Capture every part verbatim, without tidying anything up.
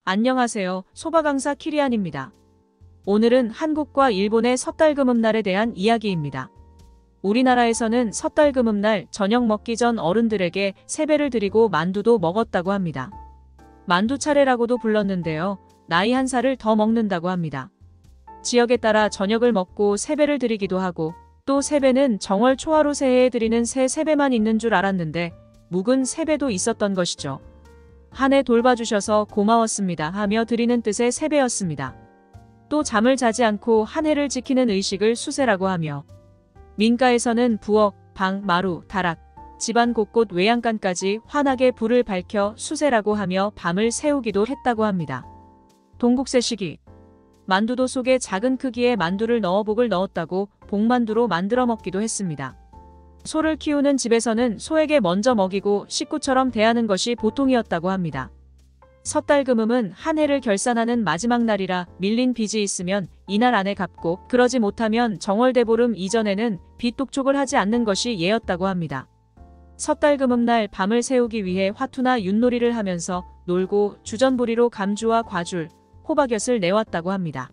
안녕하세요. 소바 강사 키리안입니다. 오늘은 한국과 일본의 섣달금음날에 대한 이야기입니다. 우리나라에서는 섣달금음날 저녁 먹기 전 어른들에게 세배를 드리고 만두도 먹었다고 합니다. 만두 차례라고도 불렀는데요. 나이 한 살을 더 먹는다고 합니다. 지역에 따라 저녁을 먹고 세배를 드리기도 하고, 또 세배는 정월 초하루 새해에 드리는 새 세배만 있는 줄 알았는데 묵은 세배도 있었던 것이죠. 한 해 돌봐주셔서 고마웠습니다 하며 드리는 뜻의 세배였습니다. 또 잠을 자지 않고 한 해를 지키는 의식을 수세라고 하며, 민가에서는 부엌, 방, 마루, 다락, 집안 곳곳 외양간까지 환하게 불을 밝혀 수세라고 하며 밤을 새우기도 했다고 합니다. 동국세 시기 만두도 속에 작은 크기의 만두를 넣어 복을 넣었다고 복만두로 만들어 먹기도 했습니다. 소를 키우는 집에서는 소에게 먼저 먹이고 식구처럼 대하는 것이 보통이었다고 합니다. 섣달금음은 한 해를 결산하는 마지막 날이라 밀린 빚이 있으면 이날 안에 갚고, 그러지 못하면 정월대보름 이전에는 빚 독촉을 하지 않는 것이 예였다고 합니다. 섣달금음날 밤을 새우기 위해 화투나 윷놀이를 하면서 놀고 주전부리로 감주와 과줄, 호박엿을 내왔다고 합니다.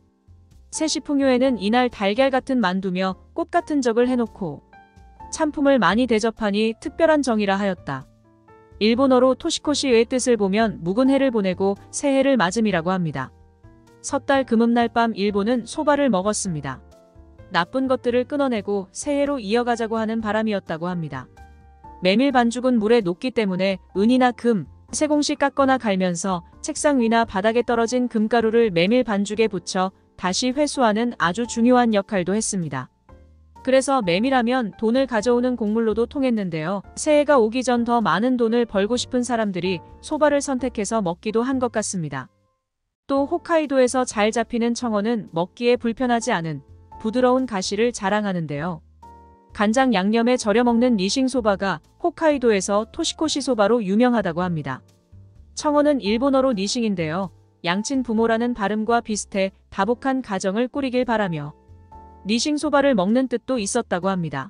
세시풍요에는 이날 달걀 같은 만두며 꽃 같은 적을 해놓고 참품을 많이 대접하니 특별한 정이라 하였다. 일본어로 토시코시의 뜻을 보면 묵은 해를 보내고 새해를 맞음이라고 합니다. 섣달 금음날 밤 일본은 소바를 먹었습니다. 나쁜 것들을 끊어내고 새해로 이어가자고 하는 바람이었다고 합니다. 메밀 반죽은 물에 녹기 때문에 은이나 금, 세공씩 깎거나 갈면서 책상 위나 바닥에 떨어진 금가루를 메밀 반죽에 붙여 다시 회수하는 아주 중요한 역할도 했습니다. 그래서 메밀하면 돈을 가져오는 곡물로도 통했는데요. 새해가 오기 전 더 많은 돈을 벌고 싶은 사람들이 소바를 선택해서 먹기도 한 것 같습니다. 또 홋카이도에서 잘 잡히는 청어는 먹기에 불편하지 않은 부드러운 가시를 자랑하는데요. 간장 양념에 절여 먹는 니싱소바가 홋카이도에서 토시코시 소바로 유명하다고 합니다. 청어는 일본어로 니싱인데요. 양친 부모라는 발음과 비슷해 다복한 가정을 꾸리길 바라며 니싱소바를 먹는 뜻도 있었다고 합니다.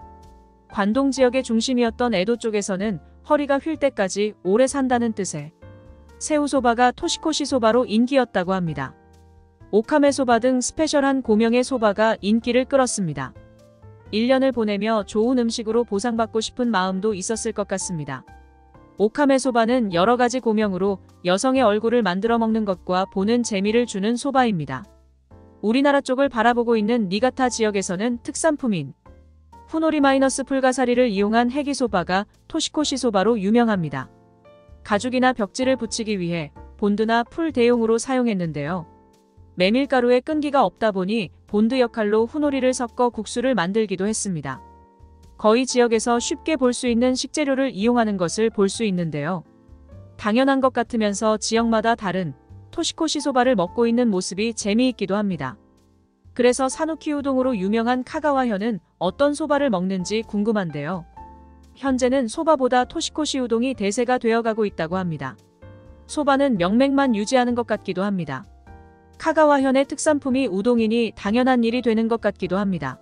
관동 지역의 중심이었던 에도 쪽에서는 허리가 휠 때까지 오래 산다는 뜻의 새우소바가 토시코시 소바로 인기였다고 합니다. 오카메 소바 등 스페셜한 고명의 소바가 인기를 끌었습니다. 일 년을 보내며 좋은 음식으로 보상받고 싶은 마음도 있었을 것 같습니다. 오카메 소바는 여러 가지 고명으로 여성의 얼굴을 만들어 먹는 것과 보는 재미를 주는 소바입니다. 우리나라 쪽을 바라보고 있는 니가타 지역에서는 특산품인 후노리 마이너스 풀가사리를 이용한 해기소바가 토시코시 소바로 유명합니다. 가죽이나 벽지를 붙이기 위해 본드나 풀 대용으로 사용했는데요. 메밀가루에 끈기가 없다 보니 본드 역할로 후노리를 섞어 국수를 만들기도 했습니다. 거의 지역에서 쉽게 볼 수 있는 식재료를 이용하는 것을 볼 수 있는데요. 당연한 것 같으면서 지역마다 다른 토시코시 소바를 먹고 있는 모습이 재미있기도 합니다. 그래서 사누키 우동으로 유명한 카가와현은 어떤 소바를 먹는지 궁금한데요. 현재는 소바보다 토시코시 우동이 대세가 되어가고 있다고 합니다. 소바는 명맥만 유지하는 것 같기도 합니다. 카가와현의 특산품이 우동이니 당연한 일이 되는 것 같기도 합니다.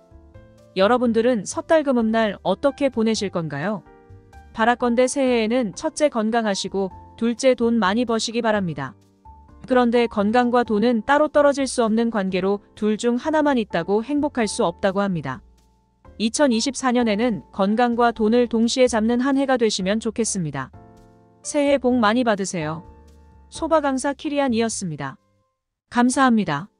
여러분들은 섣달금음날 어떻게 보내실 건가요? 바라건대 새해에는 첫째 건강하시고 둘째 돈 많이 버시기 바랍니다. 그런데 건강과 돈은 따로 떨어질 수 없는 관계로 둘 중 하나만 있다고 행복할 수 없다고 합니다. 이천이십사 년에는 건강과 돈을 동시에 잡는 한 해가 되시면 좋겠습니다. 새해 복 많이 받으세요. 소바 강사 키리안이었습니다. 감사합니다.